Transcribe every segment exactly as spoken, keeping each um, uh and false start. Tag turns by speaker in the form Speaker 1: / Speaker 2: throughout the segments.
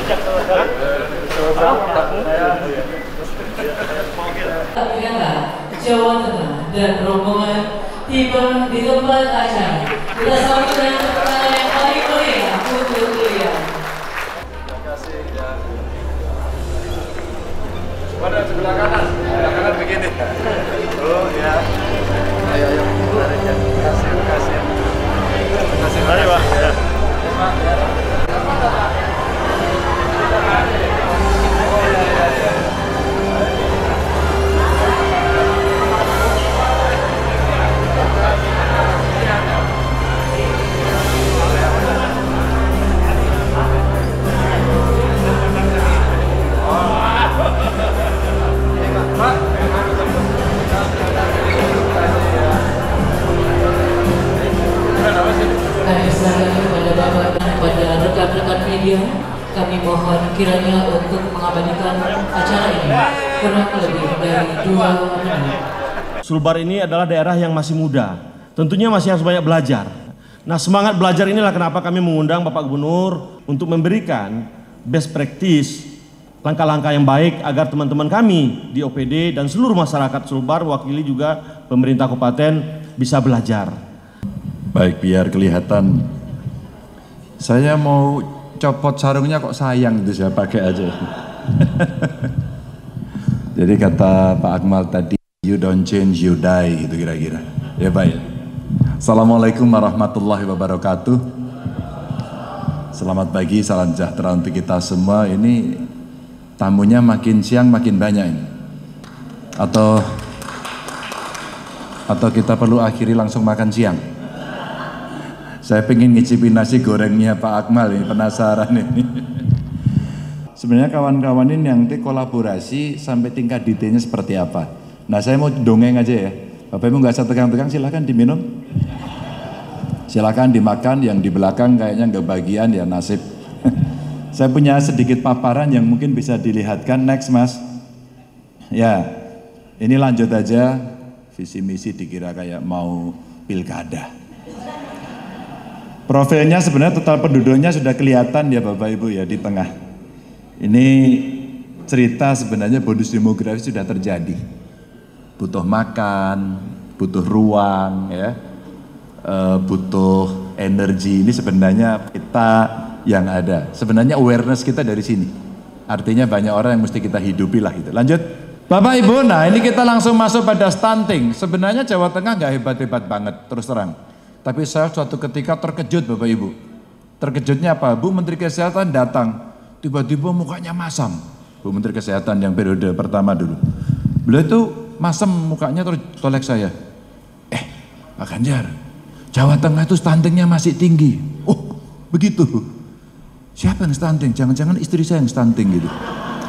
Speaker 1: Jawa Tengah dan rombongan tiba di tempat acara. Kita sambut dengan tepuk tangan yang paling meriah untuk beliau.
Speaker 2: Terima kasih ya. Pada sebelah kanan, sebelah kanan begini. Oh ya. Ayo ayo. Tarik ya. Terima kasih, terima kasih. Terima kasih. Mari Pak. Ya. Pak ya. Oh ya ya ya.
Speaker 1: Kami serahkan kepada Bapak dan kepada rekan-rekan media. Kami mohon kiranya untuk mengabadikan acara ini kurang lebih dari dua menit.
Speaker 3: Sulbar ini adalah daerah yang masih muda, tentunya masih harus banyak belajar. Nah, semangat belajar inilah kenapa kami mengundang Bapak Gubernur untuk memberikan best practice, langkah-langkah yang baik agar teman-teman kami di O P D dan seluruh masyarakat Sulbar, wakili juga pemerintah kabupaten bisa belajar.
Speaker 2: Baik, biar kelihatan. Saya mau copot sarungnya kok sayang itu saya pakai aja. Jadi kata Pak Akmal tadi, you don't change, you die, gitu kira-kira. Ya Pak ya. Assalamualaikum warahmatullahi wabarakatuh. Selamat pagi, salam sejahtera untuk kita semua. Ini tamunya makin siang makin banyak ini. Atau atau kita perlu akhiri langsung makan siang. Saya pengen ngicipin nasi gorengnya Pak Akmal ini, penasaran ini. Sebenarnya kawan-kawan ini yang kolaborasi sampai tingkat detailnya seperti apa. Nah saya mau dongeng aja ya. Bapak Ibu nggak usah tegang-tegang, silahkan diminum. Silahkan dimakan, yang di belakang kayaknya nggak bagian ya, nasib. Saya punya sedikit paparan yang mungkin bisa dilihatkan. Next Mas. Ya, ini lanjut aja. Visi misi dikira kayak mau pilkada. Profilnya sebenarnya total penduduknya sudah kelihatan ya Bapak Ibu ya di tengah. Ini cerita sebenarnya bonus demografi sudah terjadi. Butuh makan, butuh ruang ya, e, butuh energi. Ini sebenarnya kita yang ada. Sebenarnya awareness kita dari sini. Artinya banyak orang yang mesti kita hidupi lah gitu. Lanjut. Bapak Ibu, nah ini kita langsung masuk pada stunting. Sebenarnya Jawa Tengah nggak hebat-hebat banget terus terang. Tapi saya suatu ketika terkejut Bapak Ibu. Terkejutnya apa? Bu Menteri Kesehatan datang, tiba-tiba mukanya masam. Bu Menteri Kesehatan yang periode pertama dulu. Beliau itu masam mukanya terus tolek saya. Eh Pak Ganjar, Jawa Tengah itu stuntingnya masih tinggi. Oh begitu. Siapa yang stunting? Jangan-jangan istri saya yang stunting gitu.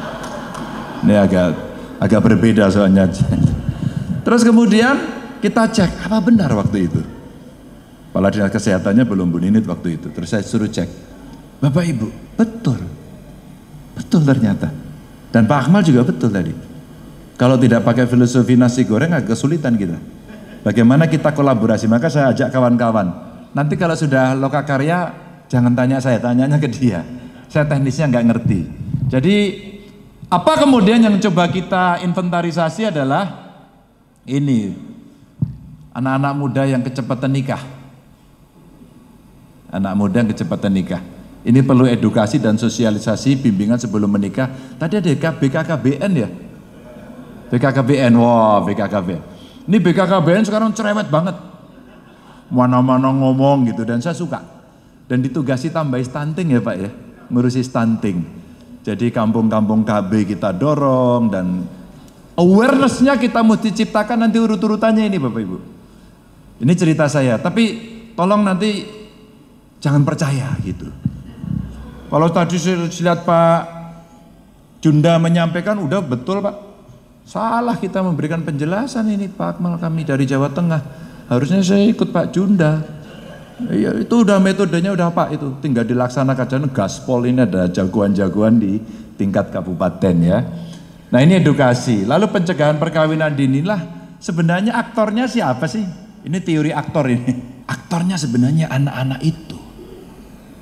Speaker 2: Ini agak agak berbeda soalnya. Terus kemudian kita cek, apa benar waktu itu? Kepala Dinas Kesehatannya belum Bu Ninit waktu itu. Terus saya suruh cek, Bapak Ibu, betul, betul ternyata. Dan Pak Akmal juga betul tadi. Kalau tidak pakai filosofi nasi goreng agak kesulitan kita. Bagaimana kita kolaborasi? Maka saya ajak kawan-kawan. Nanti kalau sudah lokakarya, jangan tanya saya, tanyanya ke dia. Saya teknisnya nggak ngerti. Jadi apa kemudian yang coba kita inventarisasi adalah ini anak-anak muda yang kecepatan nikah. Anak muda yang kecepatan nikah. Ini perlu edukasi dan sosialisasi, bimbingan sebelum menikah. Tadi ada B K K B N ya? B K K B N, wah B K K B N. Ini B K K B N sekarang cerewet banget. Mana-mana ngomong gitu dan saya suka. Dan ditugasi tambah stunting ya Pak ya, ngurusi stunting. Jadi kampung-kampung K B kita dorong dan awareness-nya kita mesti ciptakan nanti urut-urutannya ini Bapak Ibu. Ini cerita saya, tapi tolong nanti jangan percaya gitu. Kalau tadi saya lihat Pak Junda menyampaikan, udah betul Pak. Salah kita memberikan penjelasan ini Pak Akmal, kami dari Jawa Tengah. Harusnya saya ikut Pak Junda. Iya itu udah metodenya udah Pak itu. Tinggal dilaksanakan, gaspol ini ada jagoan-jagoan di tingkat kabupaten ya. Nah ini edukasi. Lalu pencegahan perkawinan dini lah. Sebenarnya aktornya siapa sih? Ini teori aktor ini. Aktornya sebenarnya anak-anak itu.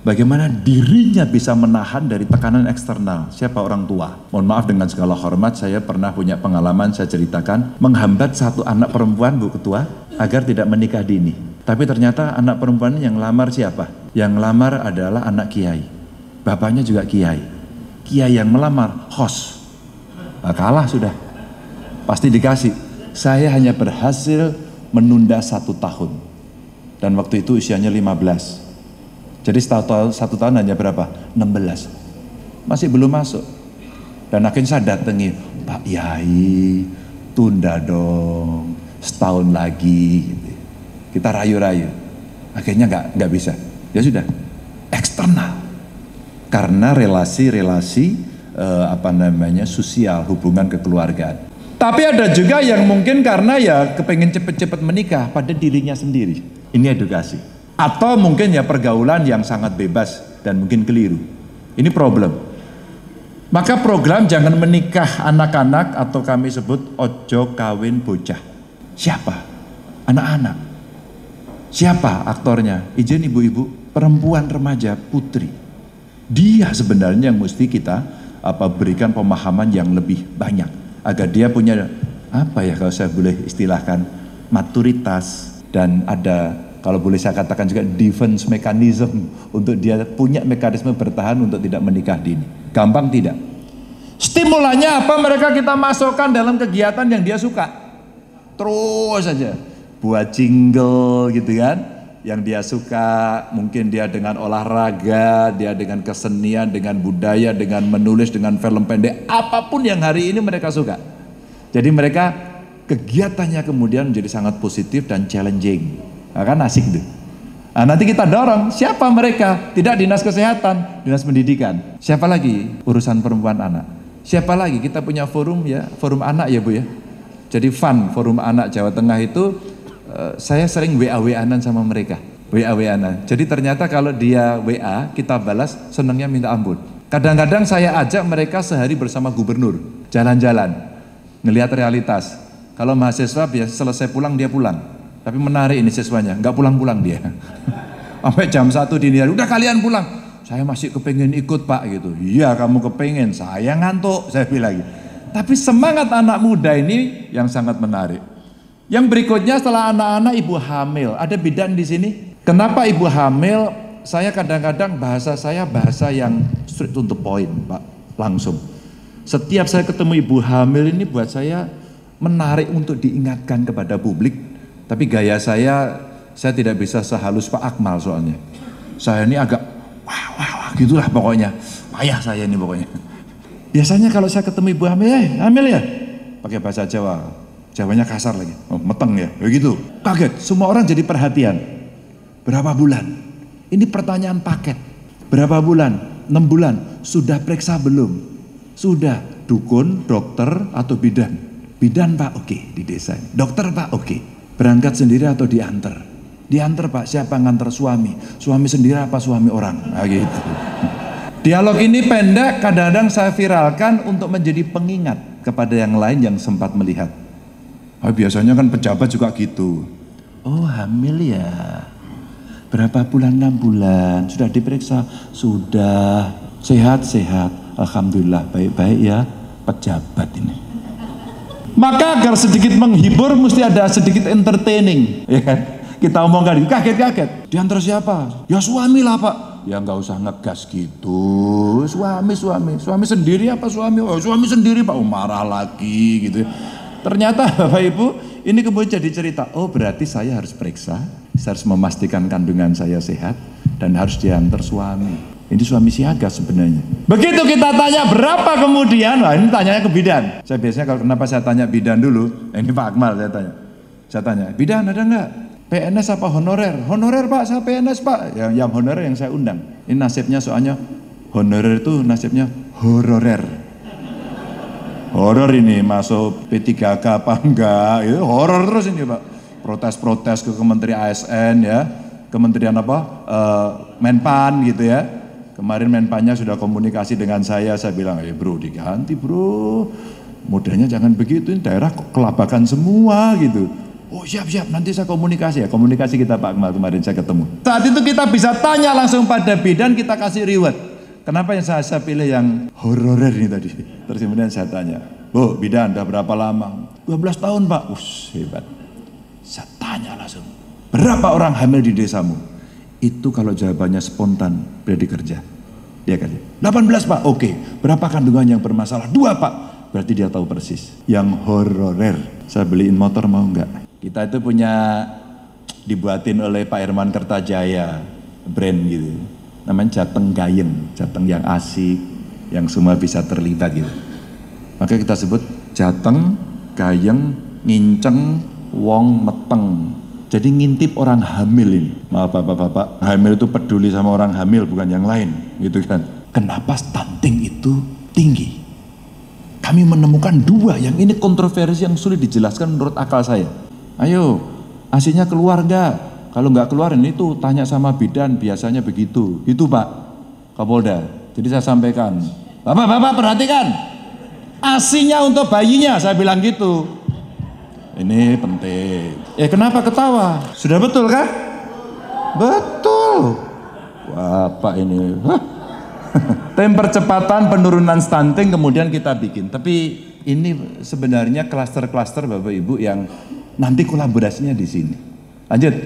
Speaker 2: Bagaimana dirinya bisa menahan dari tekanan eksternal. Siapa orang tua? Mohon maaf dengan segala hormat, saya pernah punya pengalaman, saya ceritakan, menghambat satu anak perempuan, Bu Ketua, agar tidak menikah dini. Tapi ternyata anak perempuan yang lamar siapa? Yang lamar adalah anak kiai. Bapaknya juga kiai. Kiai yang melamar, host. Nah, kalah sudah. Pasti dikasih. Saya hanya berhasil menunda satu tahun. Dan waktu itu usianya lima belas. Jadi satu, satu tahun hanya berapa? enam belas. Masih belum masuk. Dan akhirnya saya datangi, Pak Yai, tunda dong, setahun lagi. Gitu. Kita rayu-rayu. Akhirnya nggak nggak bisa. Ya sudah, eksternal. Karena relasi-relasi eh, apa namanya sosial, hubungan kekeluargaan. Tapi ada juga yang mungkin karena ya kepengen cepet-cepet menikah pada dirinya sendiri. Ini edukasi. Atau mungkin ya pergaulan yang sangat bebas dan mungkin keliru. Ini problem. Maka program jangan menikah anak-anak atau kami sebut ojo kawin bocah. Siapa? Anak-anak. Siapa aktornya? Izin ibu-ibu, perempuan remaja putri. Dia sebenarnya yang mesti kita apa berikan pemahaman yang lebih banyak agar dia punya apa ya kalau saya boleh istilahkan maturitas dan ada kalau boleh saya katakan juga defense mechanism untuk dia punya mekanisme bertahan untuk tidak menikah dini. Gampang tidak? Stimulannya apa? Mereka kita masukkan dalam kegiatan yang dia suka. Terus saja. Buat jingle gitu kan. Yang dia suka, mungkin dia dengan olahraga, dia dengan kesenian, dengan budaya, dengan menulis, dengan film pendek. Apapun yang hari ini mereka suka. Jadi mereka kegiatannya kemudian menjadi sangat positif dan challenging. Nah, kan asik tuh. Nah, nanti kita dorong siapa mereka? Tidak dinas kesehatan, dinas pendidikan. Siapa lagi? Urusan perempuan anak. Siapa lagi? Kita punya forum ya, forum anak ya Bu ya. Jadi fun forum anak Jawa Tengah itu uh, saya sering W A W A-an sama mereka. W A W A-an. Jadi ternyata kalau dia W A kita balas senangnya minta ampun. Kadang-kadang saya ajak mereka sehari bersama gubernur jalan-jalan, ngelihat realitas. Kalau mahasiswa biasa selesai pulang dia pulang. Tapi menarik ini siswanya, nggak pulang-pulang dia. Sampai jam satu dini hari, udah kalian pulang. Saya masih kepengen ikut Pak gitu. Iya kamu kepengen, saya ngantuk, saya bilang. Tapi semangat anak muda ini yang sangat menarik. Yang berikutnya setelah anak-anak ibu hamil, ada bidan di sini. Kenapa ibu hamil? Saya kadang-kadang bahasa saya bahasa yang straight to the point Pak, langsung. Setiap saya ketemu ibu hamil ini buat saya menarik untuk diingatkan kepada publik. Tapi gaya saya, saya tidak bisa sehalus Pak Akmal soalnya. Saya ini agak, wah, wah, wah, gitulah pokoknya. Payah saya ini pokoknya. Biasanya kalau saya ketemu ibu hamil, eh, hamil ya? Pakai bahasa Jawa. Jawanya kasar lagi. Oh, meteng ya, begitu. Kaget, semua orang jadi perhatian. Berapa bulan? Ini pertanyaan paket. Berapa bulan? enam bulan. Sudah periksa belum? Sudah. Dukun, dokter, atau bidan? Bidan Pak, oke, di desa. Dokter Pak, oke. Berangkat sendiri atau diantar? Diantar Pak, siapa ngantar suami? Suami sendiri apa suami orang? Nah, gitu. Dialog ini pendek, kadang-kadang saya viralkan untuk menjadi pengingat kepada yang lain yang sempat melihat. Oh, biasanya kan pejabat juga gitu. Oh hamil ya? Berapa bulan? enam bulan. Sudah diperiksa? Sudah. Sehat-sehat. Alhamdulillah baik-baik ya pejabat ini. Maka agar sedikit menghibur mesti ada sedikit entertaining, ya kan? Kita omongkan, kaget-kaget. Diantar siapa? Ya suami lah Pak. Ya nggak usah ngegas gitu. Suami, suami, suami sendiri apa suami? Oh suami sendiri Pak. Oh, marah lagi gitu. Ternyata Bapak Ibu, ini kemudian jadi cerita. Oh berarti saya harus periksa, saya harus memastikan kandungan saya sehat dan harus diantar suami. Ini suami siaga sebenarnya. Begitu kita tanya berapa kemudian, wah ini tanyanya ke bidan. Saya biasanya kalau kenapa saya tanya bidan dulu, ini Pak Akmal saya tanya. Saya tanya, bidan ada nggak? P N S apa honorer? Honorer Pak, saya P N S Pak. Yang, yang honorer yang saya undang. Ini nasibnya soalnya honorer itu nasibnya hororer. Horor ini masuk P tiga K apa enggak? Itu horor terus ini Pak. Protes-protes ke Kementerian A S N ya, Kementerian apa? Uh, Menpan gitu ya. Kemarin Menpannya sudah komunikasi dengan saya, saya bilang, eh bro diganti bro, modelnya jangan begitu, ini daerah kok kelabakan semua gitu. Oh siap-siap, nanti saya komunikasi ya. Komunikasi kita Pak Kemal kemarin saya ketemu. Saat itu kita bisa tanya langsung pada bidan, kita kasih reward. Kenapa yang saya, saya pilih yang hororer ini tadi? Terus kemudian saya tanya, Bu, bidan udah berapa lama? dua belas tahun Pak. Us, hebat. Saya tanya langsung, berapa orang hamil di desamu? Itu kalau jawabannya spontan, berarti kerja. Dia kasih, delapan belas Pak. Oke, berapa kandungan yang bermasalah? Dua Pak. Berarti dia tahu persis. Yang hororer, saya beliin motor mau enggak? Kita itu punya, dibuatin oleh Pak Herman Kertajaya, brand gitu. Namanya Jateng Gayeng, Jateng yang asik, yang semua bisa terlibat gitu. Maka kita sebut Jateng, Gayeng, Nginceng, Wong, Meteng. Jadi ngintip orang hamil ini. Maaf bapak-bapak, hamil itu peduli sama orang hamil bukan yang lain, gitu kan. Kenapa stunting itu tinggi? Kami menemukan dua, yang ini kontroversi yang sulit dijelaskan menurut akal saya. Ayo, A S I-nya keluar enggak? Kalau enggak keluar ini tuh tanya sama bidan, biasanya begitu. Itu Pak Kapolda. Jadi saya sampaikan, Bapak-bapak perhatikan, A S I-nya untuk bayinya, saya bilang gitu. Ini penting. Eh kenapa ketawa? Sudah betul kan? Betul. Wah Pak ini. Tim percepatan penurunan stunting kemudian kita bikin. Tapi ini sebenarnya klaster-klaster Bapak Ibu yang nanti kolaborasinya di sini. Lanjut.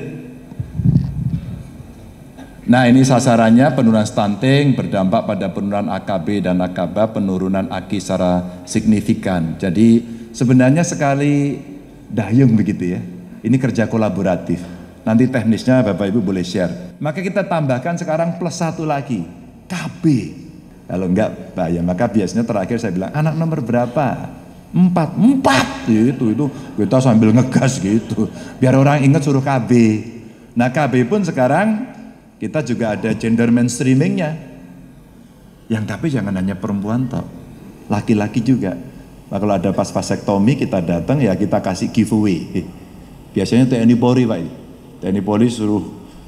Speaker 2: Nah ini sasarannya penurunan stunting berdampak pada penurunan A K B dan A K B A, penurunan A K I secara signifikan. Jadi sebenarnya sekali dayung begitu ya. Ini kerja kolaboratif. Nanti teknisnya Bapak Ibu boleh share. Maka kita tambahkan sekarang plus satu lagi, K B. Kalau enggak bahaya. Maka biasanya terakhir saya bilang, anak nomor berapa? Empat, empat gitu, itu kita sambil ngegas gitu. Biar orang ingat suruh K B. Nah K B pun sekarang kita juga ada gender mainstreamingnya. Yang tapi jangan hanya perempuan toh, laki-laki juga. Nah, kalau ada pas vasektomi kita datang ya kita kasih giveaway. Biasanya T N I Polri Pak, T N I Polri suruh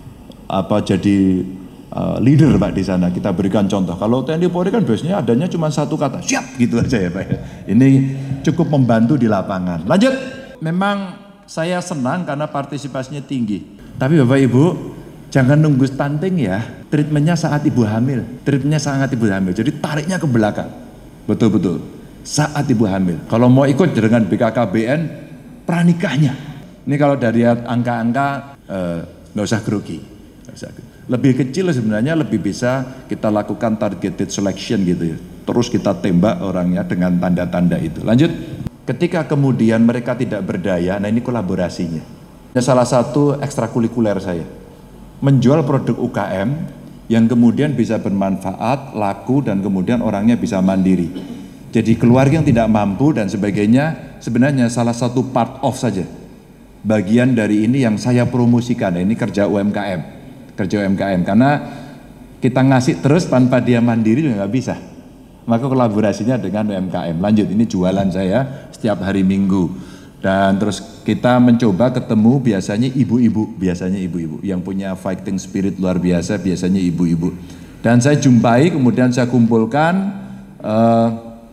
Speaker 2: apa jadi uh, leader Pak di sana. Kita berikan contoh. Kalau T N I Polri kan biasanya adanya cuma satu kata, siap gitu aja ya Pak. Ini cukup membantu di lapangan. Lanjut. Memang saya senang karena partisipasinya tinggi. Tapi Bapak Ibu jangan nunggu stunting ya. Treatmentnya saat ibu hamil. Treatmentnya sangat ibu hamil. Jadi tariknya ke belakang. Betul-betul. Saat ibu hamil. Kalau mau ikut dengan B K K B N, pranikahnya. Ini kalau dari angka-angka nggak eh, usah grogi. Lebih kecil sebenarnya lebih bisa kita lakukan targeted selection gitu ya. Terus kita tembak orangnya dengan tanda-tanda itu. Lanjut. Ketika kemudian mereka tidak berdaya, nah ini kolaborasinya. Ini salah satu ekstrakurikuler saya. Menjual produk U K M yang kemudian bisa bermanfaat, laku, dan kemudian orangnya bisa mandiri. Jadi keluarga yang tidak mampu dan sebagainya sebenarnya salah satu part of saja. Bagian dari ini yang saya promosikan, ini kerja U M K M. Kerja U M K M, karena kita ngasih terus tanpa dia mandiri juga nggak bisa. Maka kolaborasinya dengan U M K M. Lanjut, ini jualan saya setiap hari Minggu. Dan terus kita mencoba ketemu biasanya ibu-ibu, biasanya ibu-ibu yang punya fighting spirit luar biasa, biasanya ibu-ibu. Dan saya jumpai, kemudian saya kumpulkan uh,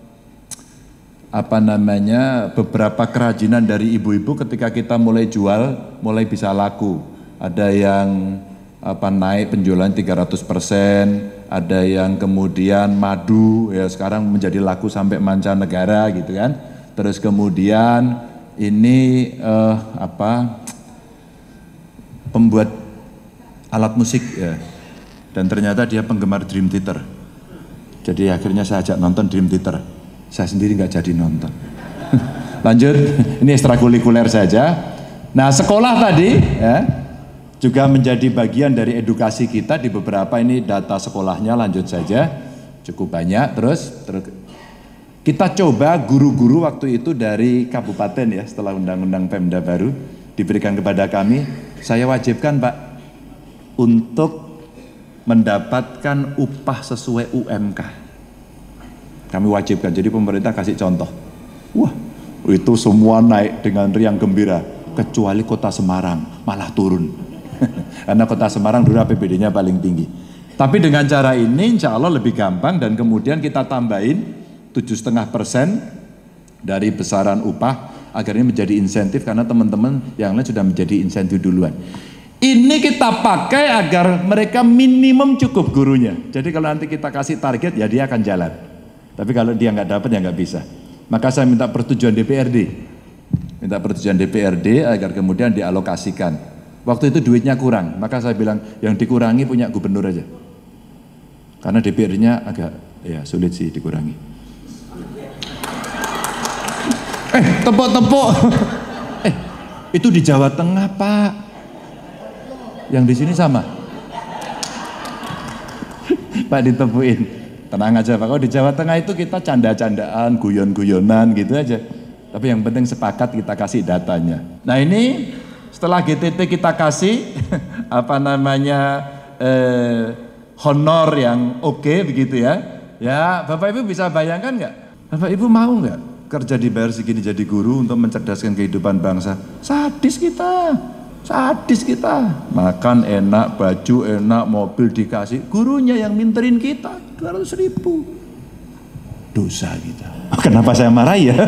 Speaker 2: apa namanya beberapa kerajinan dari ibu-ibu ketika kita mulai jual, mulai bisa laku. Ada yang apa naik penjualan tiga ratus persen, ada yang kemudian madu ya sekarang menjadi laku sampai mancanegara gitu kan. Terus kemudian ini eh, apa pembuat alat musik ya, dan ternyata dia penggemar Dream Theater. Jadi akhirnya saya ajak nonton Dream Theater, saya sendiri nggak jadi nonton. Lanjut, ini ekstrakurikuler saja. Nah sekolah tadi ya juga menjadi bagian dari edukasi kita di beberapa ini data sekolahnya. Lanjut saja, cukup banyak. Terus, terus kita coba guru-guru waktu itu dari kabupaten ya, setelah undang-undang Pemda baru diberikan kepada kami, saya wajibkan Pak untuk mendapatkan upah sesuai U M K. Kami wajibkan, jadi pemerintah kasih contoh. Wah, itu semua naik dengan riang gembira, kecuali kota Semarang malah turun. Karena kota Semarang dulu A P B D-nya paling tinggi. Tapi dengan cara ini insya Allah lebih gampang, dan kemudian kita tambahin tujuh koma lima persen dari besaran upah agar ini menjadi insentif karena teman-teman yang lain sudah menjadi insentif duluan. Ini kita pakai agar mereka minimum cukup gurunya. Jadi kalau nanti kita kasih target ya dia akan jalan. Tapi kalau dia nggak dapat ya nggak bisa. Maka saya minta persetujuan D P R D. Minta persetujuan D P R D agar kemudian dialokasikan. Waktu itu duitnya kurang, maka saya bilang yang dikurangi punya gubernur aja. Karena D P R D-nya agak ya sulit sih dikurangi. Eh, tepuk-tepuk. Eh, itu di Jawa Tengah, Pak. Yang di sini sama. Pak ditepuin. Tenang aja Pak, kalau di Jawa Tengah itu kita canda-candaan, guyon-guyonan gitu aja. Tapi yang penting sepakat kita kasih datanya. Nah ini setelah G T T kita kasih apa namanya eh, honor yang oke okay, begitu ya. Ya Bapak Ibu bisa bayangkan nggak? Bapak Ibu mau nggak kerja dibayar segini jadi guru untuk mencerdaskan kehidupan bangsa? Sadis kita. Sadis kita, makan enak, baju enak, mobil dikasih, gurunya yang minterin kita dua ratus ribu. Dosa kita. Kenapa saya marah ya?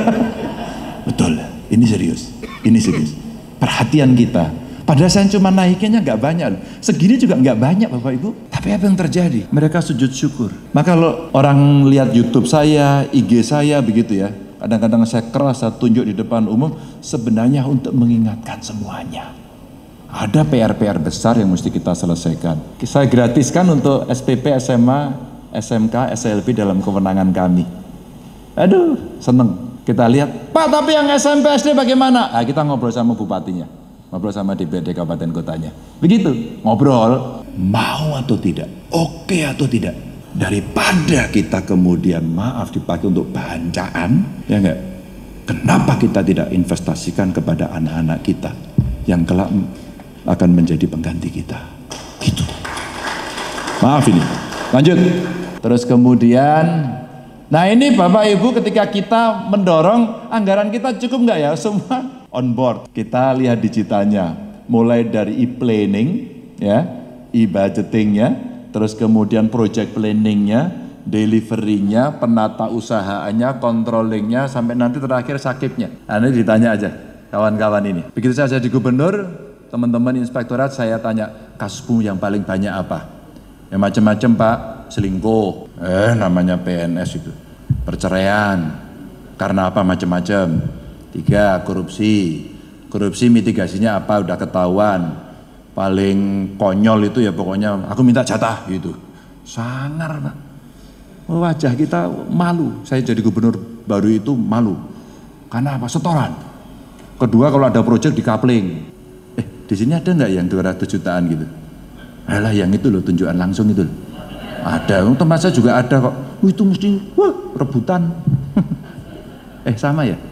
Speaker 2: Betul, ini serius, ini serius. Perhatian kita. Padahal saya cuma naiknya nggak banyak, segini juga nggak banyak Bapak Ibu. Tapi apa yang terjadi? Mereka sujud syukur. Maka kalau orang lihat YouTube saya, I G saya begitu ya, kadang-kadang saya keras, saya tunjuk di depan umum, sebenarnya untuk mengingatkan semuanya. Ada P R-P R besar yang mesti kita selesaikan. Saya gratiskan untuk S P P, S M A, S M K, S L B dalam kewenangan kami. Aduh, seneng. Kita lihat, Pak tapi yang S M P S D bagaimana? Nah, kita ngobrol sama bupatinya, ngobrol sama D P R D kabupaten kotanya. Begitu, ngobrol, mau atau tidak, oke atau tidak. Daripada kita kemudian maaf dipakai untuk bancaan, ya enggak? Kenapa kita tidak investasikan kepada anak-anak kita yang kelak akan menjadi pengganti kita? Gitu. Maaf ini. Lanjut. Terus kemudian, nah ini Bapak Ibu ketika kita mendorong anggaran kita cukup nggak ya? Semua on board. Kita lihat digitalnya, mulai dari e-planning, ya, e-budgetingnya, terus kemudian project planningnya, deliverynya, penata usahaannya, controllingnya, sampai nanti terakhir sakitnya. Nah, ini ditanya aja kawan-kawan ini. Begitu saya jadi gubernur, teman-teman inspektorat saya tanya, kasusmu yang paling banyak apa? Ya macam-macam Pak, selingkuh, eh namanya P N S itu, perceraian, karena apa macam-macam. Tiga, korupsi, korupsi mitigasinya apa udah ketahuan, paling konyol itu ya pokoknya aku minta jatah gitu. Sangar Pak, wajah kita malu, saya jadi gubernur baru itu malu, karena apa? Setoran. Kedua kalau ada proyek di coupling, eh di sini ada nggak yang dua ratus jutaan gitu? Alah yang itu loh tunjukan langsung itu loh. Ada, teman saya juga ada kok. Oh, itu mesti wah rebutan. eh sama ya?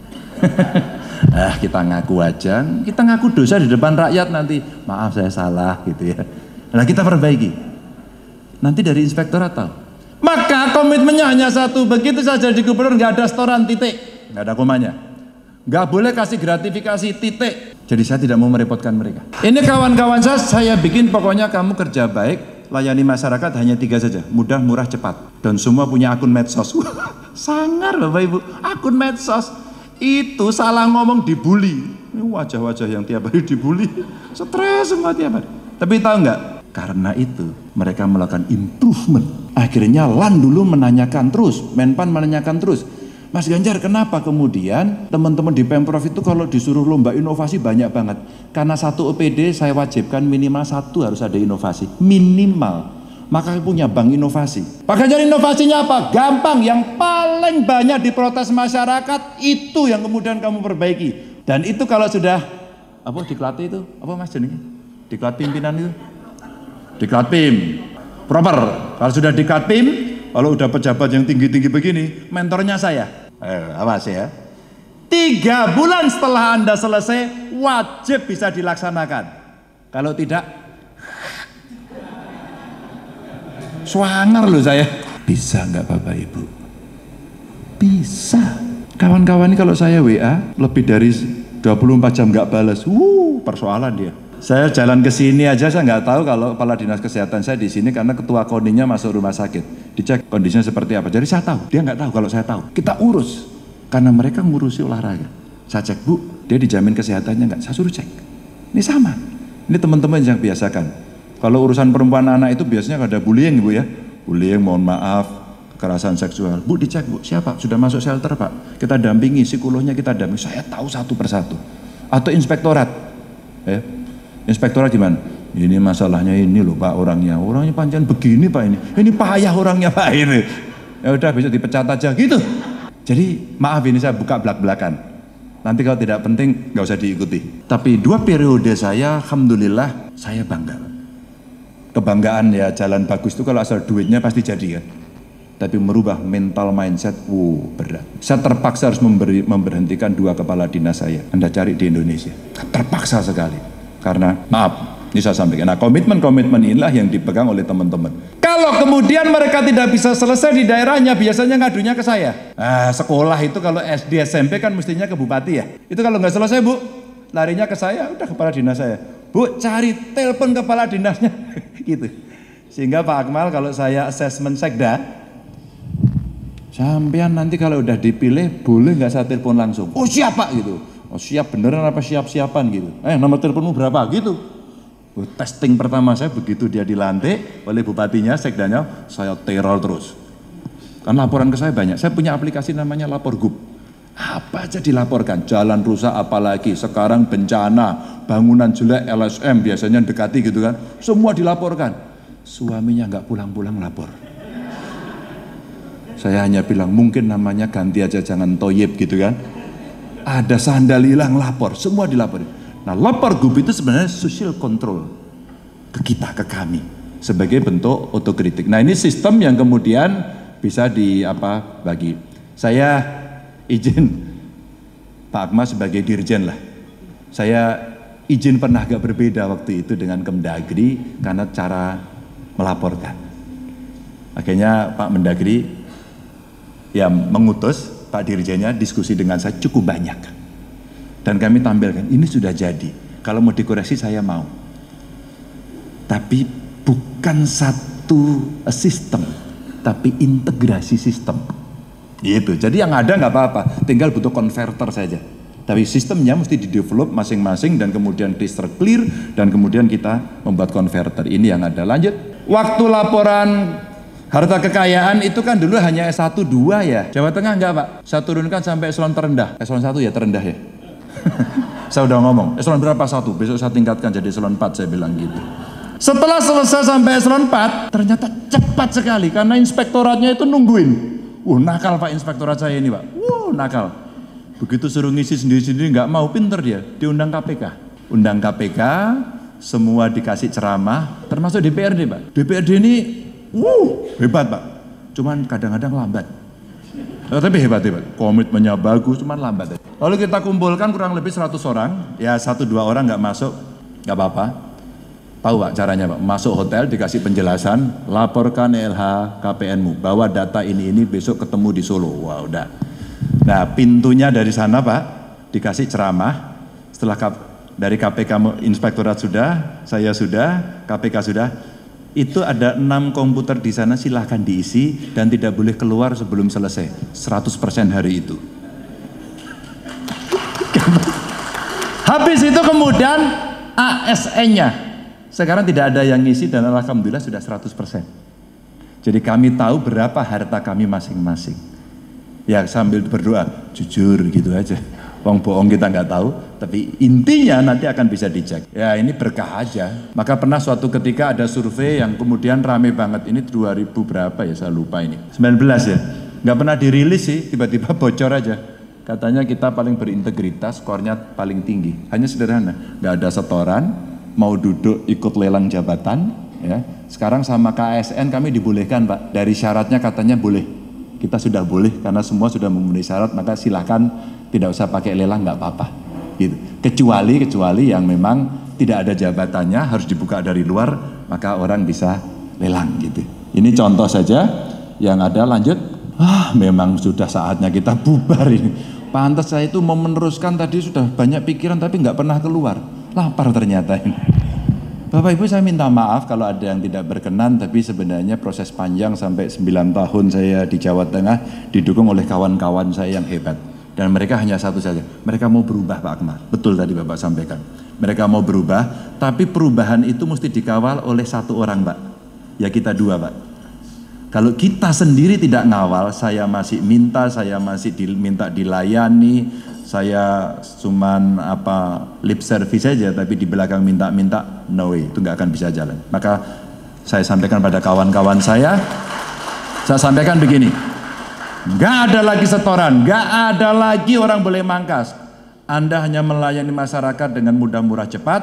Speaker 2: ah kita ngaku aja, kita ngaku dosa di depan rakyat nanti. Maaf saya salah gitu ya. Nah kita perbaiki. Nanti dari inspektorat tahu. Maka komitmennya hanya satu, begitu saja di gubernur nggak ada setoran titik, nggak ada komanya. Nggak boleh kasih gratifikasi titik. Jadi saya tidak mau merepotkan mereka. Ini kawan-kawan saya, saya bikin pokoknya kamu kerja baik, layani masyarakat hanya tiga saja, mudah, murah, cepat. Dan semua punya akun medsos. Sangar Bapak Ibu, akun medsos. Itu salah ngomong dibully. Ini wajah-wajah yang tiap hari dibully. Stres semua tiap hari. Tapi tahu nggak? Karena itu mereka melakukan improvement. Akhirnya Lan dulu menanyakan terus, Menpan menanyakan terus. Mas Ganjar, kenapa kemudian teman-teman di Pemprov itu kalau disuruh lomba inovasi banyak banget? Karena satu O P D saya wajibkan minimal satu harus ada inovasi. Minimal. Maka punya bank inovasi. Pak Ganjar inovasinya apa? Gampang, yang paling banyak diprotes masyarakat itu yang kemudian kamu perbaiki. Dan itu kalau sudah, apa diklat itu? Apa Mas jenenge? Diklat pimpinan itu? Diklat pim. Proper. Kalau sudah diklat pim, kalau udah pejabat yang tinggi-tinggi begini, mentornya saya. Eh, awas ya. Tiga bulan setelah Anda selesai, wajib bisa dilaksanakan. Kalau tidak, swanger loh saya. Bisa nggak Bapak Ibu? Bisa. Kawan-kawan ini kalau saya W A, lebih dari dua puluh empat jam nggak balas, wuh, persoalan dia. Saya jalan ke sini aja, saya nggak tahu kalau kepala dinas kesehatan saya di sini karena ketua koninya masuk rumah sakit. Dicek kondisinya seperti apa. Jadi saya tahu, dia nggak tahu kalau saya tahu. Kita urus karena mereka ngurusi olahraga. Saya cek, Bu, dia dijamin kesehatannya nggak? Saya suruh cek. Ini sama. Ini teman-teman yang biasakan. Kalau urusan perempuan anak itu biasanya ada bullying, Bu ya. Bullying, mohon maaf, kekerasan seksual. Bu, dicek, Bu, siapa? Sudah masuk shelter, Pak. Kita dampingi, psikolognya kita dampingi. Saya tahu satu persatu. Atau inspektorat. Ya. Inspektorat gimana? Ini masalahnya ini loh Pak, orangnya. Orangnya panjang begini Pak ini. Ini payah orangnya Pak ini. Ya udah besok dipecat aja gitu. Jadi maaf ini saya buka belak-belakan. Nanti kalau tidak penting nggak usah diikuti. Tapi dua periode saya, alhamdulillah saya bangga. Kebanggaan ya, jalan bagus itu kalau asal duitnya pasti jadi kan. Tapi merubah mental mindset, wow berat. Saya terpaksa harus memberi, memberhentikan dua kepala dinas saya. Anda cari di Indonesia. Terpaksa sekali. Karena maaf, ini saya sampaikan. Nah, komitmen-komitmen inilah yang dipegang oleh teman-teman. Kalau kemudian mereka tidak bisa selesai di daerahnya, biasanya ngadunya ke saya. Nah, sekolah itu kalau S D S M P kan mestinya ke bupati ya. Itu kalau nggak selesai Bu, larinya ke saya, udah kepala dinas saya. Bu, cari telepon kepala dinasnya. Gitu. Sehingga Pak Akmal kalau saya asesmen sekda, sampean nanti kalau udah dipilih boleh nggak saya telepon langsung? Oh siap Pak gitu. Oh siap beneran apa siap-siapan gitu. Eh nomor teleponmu berapa gitu. Oh, testing pertama saya begitu dia dilantik oleh bupatinya, sekdanya, saya teror terus. Kan laporan ke saya banyak. Saya punya aplikasi namanya Lapor Gub. Apa aja dilaporkan, jalan rusak apalagi, sekarang bencana, bangunan jelek, L S M biasanya dekati gitu kan. Semua dilaporkan. Suaminya nggak pulang-pulang lapor. Saya hanya bilang mungkin namanya ganti aja jangan toyib gitu kan. Ada sandal hilang lapor, semua dilaporin. Nah lapor Gub itu sebenarnya social control ke kita, ke kami sebagai bentuk otokritik. Nah ini sistem yang kemudian bisa di apa bagi. Saya izin Pak Akmal sebagai dirjen lah. Saya izin pernah agak berbeda waktu itu dengan Kemdagri karena cara melaporkan. Akhirnya Pak Mendagri ya mengutus Pak Dirjennya diskusi dengan saya cukup banyak. Dan kami tampilkan, ini sudah jadi. Kalau mau dikoreksi saya mau. Tapi bukan satu sistem, tapi integrasi sistem. Gitu. Jadi yang ada nggak apa-apa, tinggal butuh konverter saja. Tapi sistemnya mesti di-develop masing-masing dan kemudian crystal clear dan kemudian kita membuat konverter. Ini yang ada. Lanjut. Waktu laporan harta kekayaan itu kan dulu hanya S satu dua ya. Jawa Tengah enggak Pak? Saya turunkan sampai eselon terendah. Eselon satu ya terendah ya. Saya udah ngomong, eselon berapa satu? Besok saya tingkatkan jadi eselon empat saya bilang gitu. Setelah selesai sampai eselon empat, ternyata cepat sekali karena inspektoratnya itu nungguin. Wah nakal Pak inspektorat saya ini Pak. Wah nakal. Begitu suruh ngisi sendiri-sendiri nggak mau, pinter dia. Diundang K P K. Undang K P K, semua dikasih ceramah, termasuk D P R D Pak. D P R D ini Wuh, hebat Pak, cuman kadang-kadang lambat. Oh, tapi hebat hebat, komitmennya bagus, cuman lambat. Lalu kita kumpulkan kurang lebih seratus orang, ya satu dua orang nggak masuk, nggak apa-apa. Tahu Pak caranya Pak, masuk hotel dikasih penjelasan, laporkan L H K P N-mu, bawa data ini ini besok ketemu di Solo. Wah udah. Nah pintunya dari sana Pak, dikasih ceramah. Setelah dari K P K Inspektorat sudah, saya sudah, K P K sudah. Itu ada enam komputer di sana, silahkan diisi dan tidak boleh keluar sebelum selesai. seratus persen hari itu. Habis itu kemudian A S N-nya. Sekarang tidak ada yang ngisi dan alhamdulillah sudah seratus persen. Jadi kami tahu berapa harta kami masing-masing. Ya sambil berdoa, jujur gitu aja. Wong bohong kita nggak tahu, tapi intinya nanti akan bisa dicek. Ya ini berkah aja. Maka pernah suatu ketika ada survei yang kemudian rame banget. Ini dua ribu berapa ya, saya lupa ini. sembilan belas ya. Nggak pernah dirilis sih, tiba-tiba bocor aja. Katanya kita paling berintegritas, skornya paling tinggi. Hanya sederhana, nggak ada setoran, mau duduk ikut lelang jabatan. Ya. Sekarang sama K S N kami dibolehkan Pak. Dari syaratnya katanya boleh. Kita sudah boleh karena semua sudah memenuhi syarat, maka silakan tidak usah pakai lelang, nggak apa-apa gitu. Kecuali kecuali yang memang tidak ada jabatannya harus dibuka dari luar, maka orang bisa lelang gitu. Ini contoh saja yang ada. Lanjut. Ah memang sudah saatnya kita bubar ini. Pantas saya itu mau meneruskan, tadi sudah banyak pikiran tapi nggak pernah keluar. Lapar ternyata ini. Bapak Ibu saya minta maaf kalau ada yang tidak berkenan, tapi sebenarnya proses panjang sampai sembilan tahun saya di Jawa Tengah didukung oleh kawan-kawan saya yang hebat. Dan mereka hanya satu saja, mereka mau berubah Pak Akmal. Betul tadi Bapak sampaikan. Mereka mau berubah, tapi perubahan itu mesti dikawal oleh satu orang Pak. Ya kita dua Pak. Kalau kita sendiri tidak ngawal, saya masih minta, saya masih diminta dilayani, saya cuman apa lip service saja, tapi di belakang minta-minta, no way, itu nggak akan bisa jalan. Maka saya sampaikan pada kawan-kawan saya, saya sampaikan begini, nggak ada lagi setoran, nggak ada lagi orang boleh mangkas. Anda hanya melayani masyarakat dengan mudah, murah, cepat.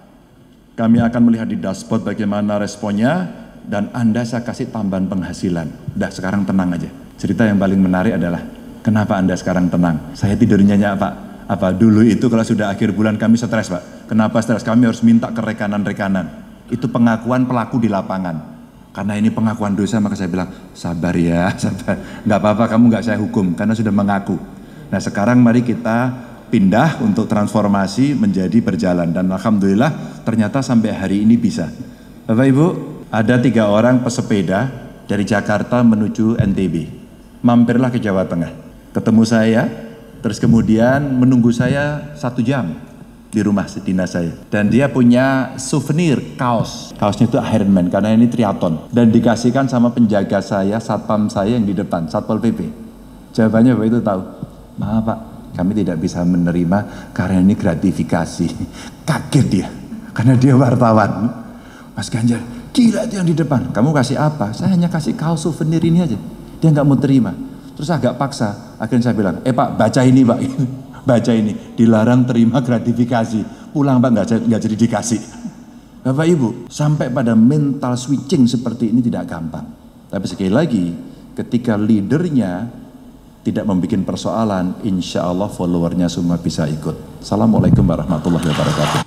Speaker 2: Kami akan melihat di dashboard bagaimana responnya, dan Anda saya kasih tambahan penghasilan. Udah sekarang tenang aja. Cerita yang paling menarik adalah, kenapa Anda sekarang tenang? Saya tidurnya nyenyak Pak. Apa dulu itu kalau sudah akhir bulan kami stres Pak. Kenapa stres? Kami harus minta ke rekanan-rekanan. Itu pengakuan pelaku di lapangan. Karena ini pengakuan dosa, maka saya bilang, sabar ya, sabar. Nggak apa-apa, kamu nggak saya hukum, karena sudah mengaku. Nah sekarang mari kita pindah untuk transformasi menjadi berjalan. Dan Alhamdulillah ternyata sampai hari ini bisa. Bapak Ibu, ada tiga orang pesepeda dari Jakarta menuju N T B. Mampirlah ke Jawa Tengah. Ketemu saya, terus kemudian menunggu saya satu jam di rumah dinas saya. Dan dia punya souvenir kaos. Kaosnya itu Iron Man karena ini triathlon. Dan dikasihkan sama penjaga saya, satpam saya yang di depan, Satpol P P. Jawabannya Bapak itu tahu, maaf Pak, kami tidak bisa menerima karena ini gratifikasi. Kaget dia, karena dia wartawan. Mas Ganjar, gila itu yang di depan. Kamu kasih apa? Saya hanya kasih kaos souvenir ini aja. Dia nggak mau terima. Terus agak paksa. Akhirnya saya bilang, eh Pak, baca ini Pak. Baca ini. Dilarang terima gratifikasi. Pulang Pak, nggak nggak jadi dikasih. Bapak Ibu, sampai pada mental switching seperti ini tidak gampang. Tapi sekali lagi, ketika leadernya tidak membuat persoalan, insya Allah followernya semua bisa ikut. Assalamualaikum warahmatullahi wabarakatuh.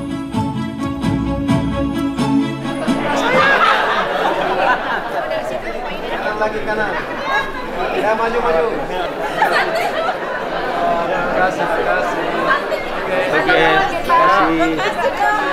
Speaker 4: Lagi kanan, ya maju maju. Terima kasih, terima kasih. Oke, terima kasih.